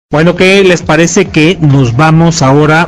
Bueno, ¿qué les parece que nos vamos ahora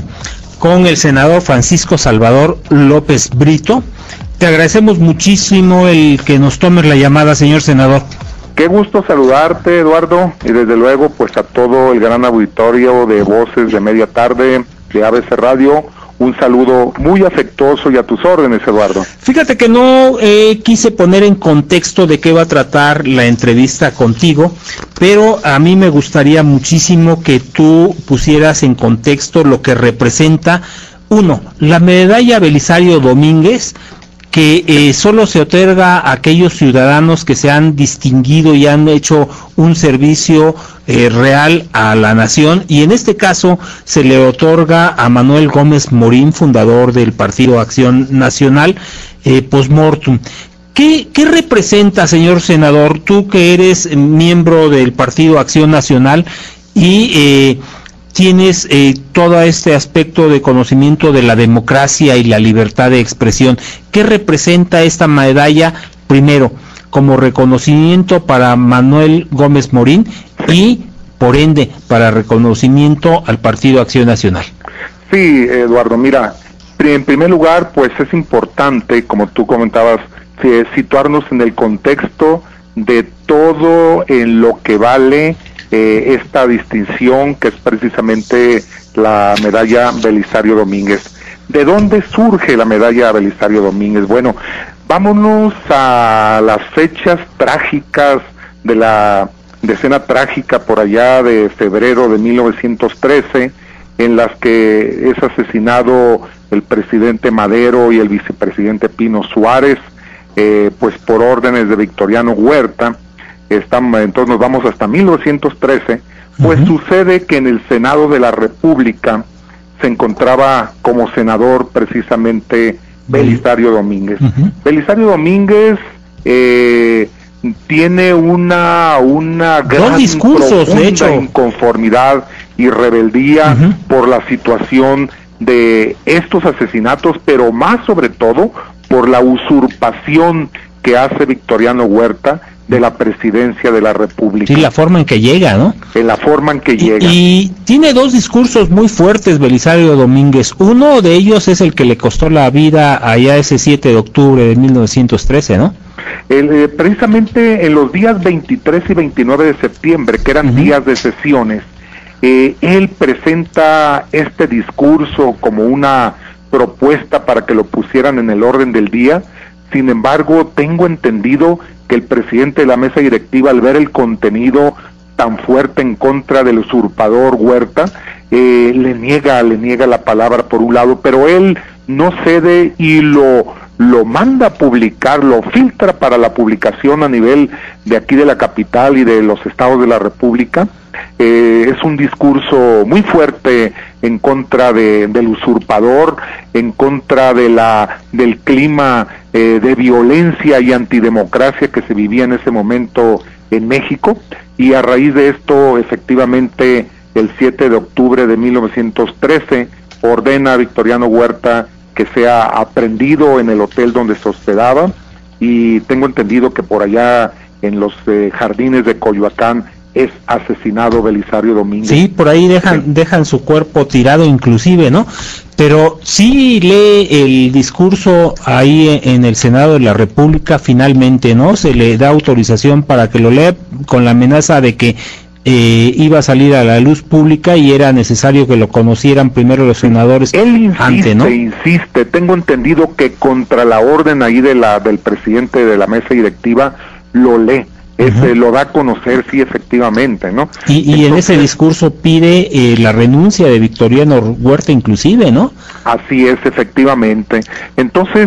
con el senador Francisco Salvador López Brito? Te agradecemos muchísimo el que nos tomes la llamada, señor senador. Qué gusto saludarte, Eduardo, y desde luego pues a todo el gran auditorio de Voces de Media Tarde de ABC Radio. Un saludo muy afectuoso y a tus órdenes, Eduardo. Fíjate que no quise poner en contexto de qué va a tratar la entrevista contigo, pero a mí me gustaría muchísimo que tú pusieras en contexto lo que representa, uno, la medalla Belisario Domínguez, que solo se otorga a aquellos ciudadanos que se han distinguido y han hecho un servicio real a la nación, y en este caso se le otorga a Manuel Gómez Morín, fundador del Partido Acción Nacional, post-mortem. ¿Qué representa, señor senador, tú que eres miembro del Partido Acción Nacional y tienes todo este aspecto de conocimiento de la democracia y la libertad de expresión? ¿Qué representa esta medalla, primero, como reconocimiento para Manuel Gómez Morín y, por ende, para reconocimiento al Partido Acción Nacional? Sí, Eduardo, mira, en primer lugar, pues es importante, como tú comentabas, situarnos en el contexto de todo en lo que vale esta distinción, que es precisamente la medalla Belisario Domínguez. ¿De dónde surge la medalla Belisario Domínguez? Bueno, vámonos a las fechas trágicas de la decena trágica por allá de febrero de 1913, en las que es asesinado el presidente Madero y el vicepresidente Pino Suárez, pues por órdenes de Victoriano Huerta. Entonces nos vamos hasta 1913, pues sucede que en el Senado de la República se encontraba como senador precisamente Belisario Domínguez. Belisario Domínguez tiene una gran discursos, de hecho, inconformidad y rebeldía por la situación de estos asesinatos, pero más sobre todo por la usurpación que hace Victoriano Huerta de la presidencia de la República. Sí, la forma en que llega, ¿no? En la forma en que llega. Y tiene dos discursos muy fuertes Belisario Domínguez. Uno de ellos es el que le costó la vida allá ese 7 de octubre de 1913, ¿no? Precisamente en los días 23 y 29 de septiembre, que eran días de sesiones, él presenta este discurso como una propuesta para que lo pusieran en el orden del día. Sin embargo, tengo entendido que el presidente de la mesa directiva, al ver el contenido tan fuerte en contra del usurpador Huerta, le niega la palabra por un lado, pero él no cede y lo manda a publicar, lo filtra para la publicación a nivel de aquí de la capital y de los estados de la República. Es un discurso muy fuerte en contra del usurpador, en contra del clima de violencia y antidemocracia que se vivía en ese momento en México, y a raíz de esto, efectivamente, el 7 de octubre de 1913, ordena a Victoriano Huerta que sea aprehendido en el hotel donde se hospedaba, y tengo entendido que por allá en los jardines de Coyoacán es asesinado Belisario Domínguez. Sí, por ahí dejan su cuerpo tirado inclusive, ¿no? Pero sí lee el discurso ahí en el Senado de la República, finalmente, ¿no? Se le da autorización para que lo lea con la amenaza de que iba a salir a la luz pública y era necesario que lo conocieran primero los senadores. Él insiste, tengo entendido que contra la orden ahí del presidente de la mesa directiva lo lee. Lo da a conocer, sí, efectivamente, ¿no? Y entonces, en ese discurso pide la renuncia de Victoriano Huerta inclusive, ¿no? Así es, efectivamente. Entonces,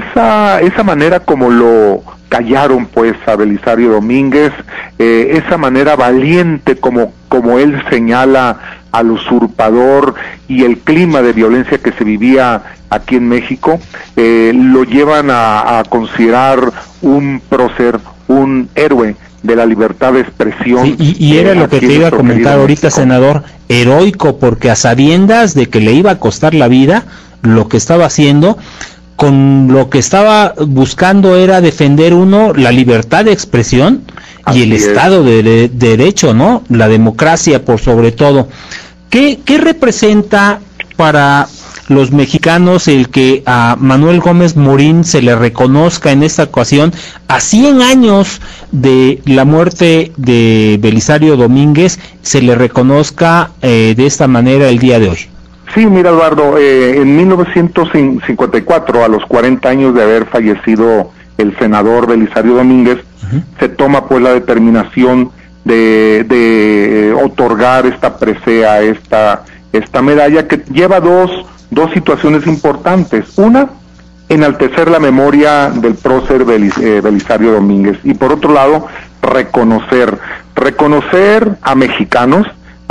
esa manera como lo callaron, pues, a Belisario Domínguez, esa manera valiente como él señala al usurpador y el clima de violencia que se vivía aquí en México, lo llevan a considerar un prócer, un héroe de la libertad de expresión. Sí, y era lo que te iba a comentar ahorita, México. Senador, heroico, porque a sabiendas de que le iba a costar la vida, lo que estaba haciendo, con lo que estaba buscando era defender, uno, la libertad de expresión, y el Estado de Derecho, ¿no? La democracia por sobre todo. ¿Qué representa para los mexicanos el que a Manuel Gómez Morín se le reconozca en esta ocasión, a 100 años de la muerte de Belisario Domínguez, se le reconozca de esta manera el día de hoy? Sí, mira, Eduardo, en 1954, a los 40 años de haber fallecido el senador Belisario Domínguez, se toma pues la determinación de otorgar esta presea, esta medalla, que lleva dos situaciones importantes. Una, enaltecer la memoria del prócer Belisario Domínguez, y por otro lado, reconocer a mexicanos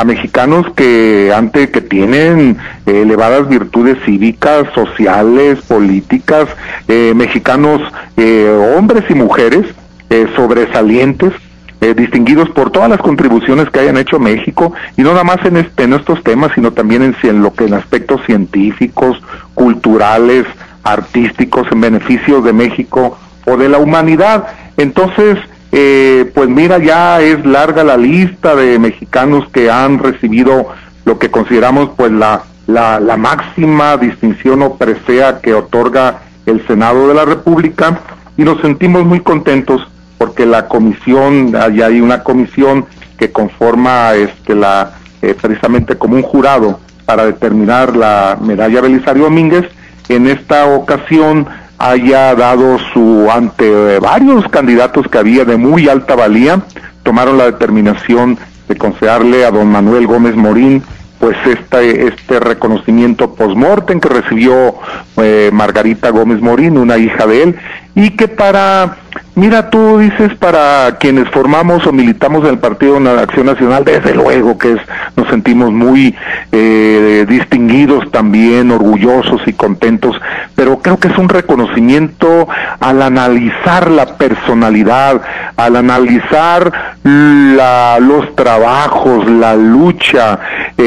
que tienen elevadas virtudes cívicas, sociales, políticas, mexicanos, hombres y mujeres sobresalientes, distinguidos por todas las contribuciones que hayan hecho a México, y no nada más en estos temas, sino también en aspectos científicos, culturales, artísticos, en beneficio de México o de la humanidad. Entonces, pues mira, ya es larga la lista de mexicanos que han recibido lo que consideramos pues la máxima distinción o presea que otorga el Senado de la República, y nos sentimos muy contentos porque la comisión, allá hay una comisión que conforma precisamente como un jurado para determinar la medalla Belisario Domínguez, en esta ocasión haya dado ante varios candidatos que había de muy alta valía, tomaron la determinación de concederle a don Manuel Gómez Morín pues este reconocimiento post-mortem que recibió Margarita Gómez Morín, una hija de él, y que mira, tú dices, para quienes formamos o militamos en el Partido de Acción Nacional, desde luego que nos sentimos muy distinguidos también, orgullosos y contentos, pero creo que es un reconocimiento al analizar la personalidad, al analizar los trabajos, la lucha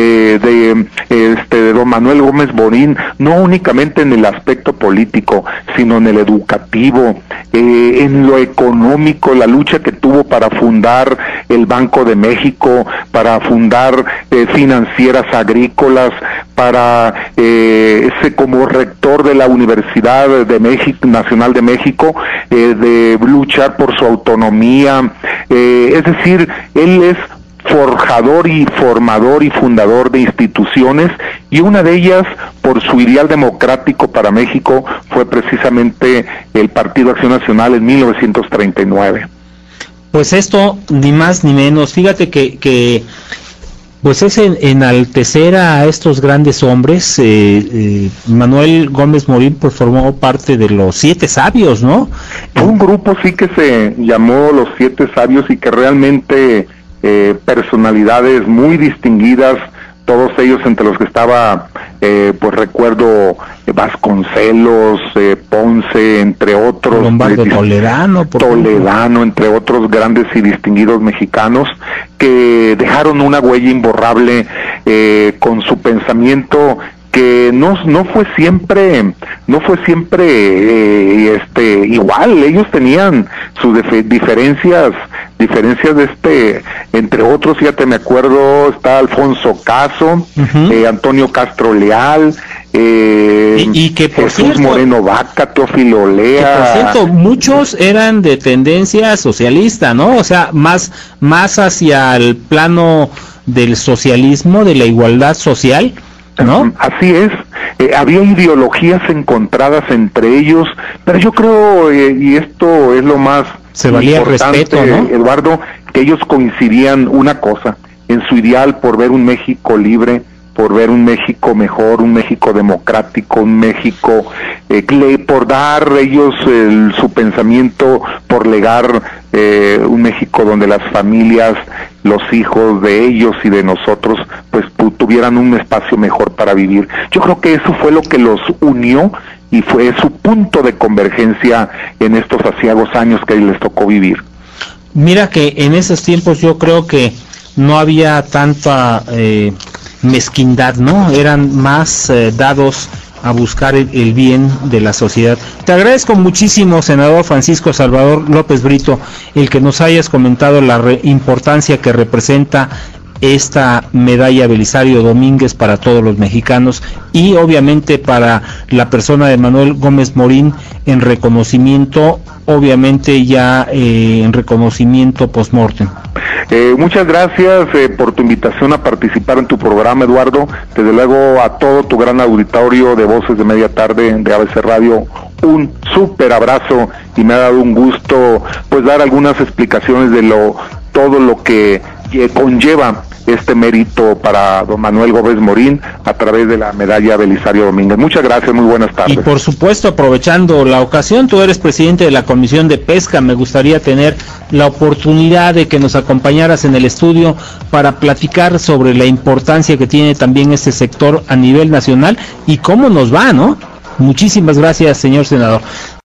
de don Manuel Gómez Morín, no únicamente en el aspecto político, sino en el educativo, en lo económico, la lucha que tuvo para fundar el Banco de México, para fundar financieras agrícolas, para como rector de la Universidad de México, Nacional de México, de luchar por su autonomía, es decir, él es forjador y formador y fundador de instituciones, y una de ellas, por su ideal democrático para México, fue precisamente el Partido Acción Nacional en 1939. Pues esto, ni más ni menos, fíjate que pues es enaltecer a estos grandes hombres. Manuel Gómez Morín pues formó parte de los 7 sabios, ¿no? Un grupo sí que se llamó los 7 sabios, y que realmente personalidades muy distinguidas, todos ellos, entre los que estaba pues recuerdo Vasconcelos, Ponce, entre otros, Lombardo Toledano, entre otros grandes y distinguidos mexicanos que dejaron una huella imborrable con su pensamiento, que no fue siempre igual. Ellos tenían sus diferencias entre otros, fíjate, me acuerdo, está Alfonso Caso, Antonio Castro Leal, y que por Jesús cierto, Moreno Vaca, Teófilo Lea. Que por cierto, muchos eran de tendencia socialista, ¿no? O sea, más hacia el plano del socialismo, de la igualdad social, ¿no? Así es. Había ideologías encontradas entre ellos, pero yo creo, y esto es lo más se valía importante, respeto, ¿no? Eduardo, que ellos coincidían una cosa, en su ideal por ver un México libre, por ver un México mejor, un México democrático, un México, por dar ellos su pensamiento, por legar un México donde las familias, los hijos de ellos y de nosotros, pues tuvieran un espacio mejor para vivir. Yo creo que eso fue lo que los unió, y fue su punto de convergencia en estos aciagos años que les tocó vivir. Mira que en esos tiempos yo creo que no había tanta mezquindad, ¿no? Eran más dados buscar el bien de la sociedad. Te agradezco muchísimo, senador Francisco Salvador López Brito, el que nos hayas comentado la importancia que representa esta medalla Belisario Domínguez para todos los mexicanos y obviamente para la persona de Manuel Gómez Morín en reconocimiento, obviamente ya en reconocimiento post-mortem. Muchas gracias por tu invitación a participar en tu programa, Eduardo. Desde luego a todo tu gran auditorio de Voces de Media Tarde de ABC Radio, un súper abrazo, y me ha dado un gusto pues dar algunas explicaciones de todo lo que conlleva este mérito para don Manuel Gómez Morín a través de la medalla Belisario Domínguez. Muchas gracias, muy buenas tardes. Y por supuesto, aprovechando la ocasión, tú eres presidente de la Comisión de Pesca, me gustaría tener la oportunidad de que nos acompañaras en el estudio para platicar sobre la importancia que tiene también este sector a nivel nacional y cómo nos va, ¿no? Muchísimas gracias, señor senador.